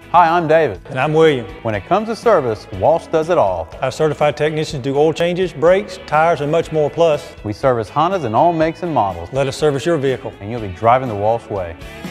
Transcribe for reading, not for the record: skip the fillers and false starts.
Hi, I'm David. And I'm William. When it comes to service, Walsh does it all. Our certified technicians do oil changes, brakes, tires, and much more. Plus, we service Hondas in all makes and models. let us service your vehicle. And you'll be driving the Walsh way.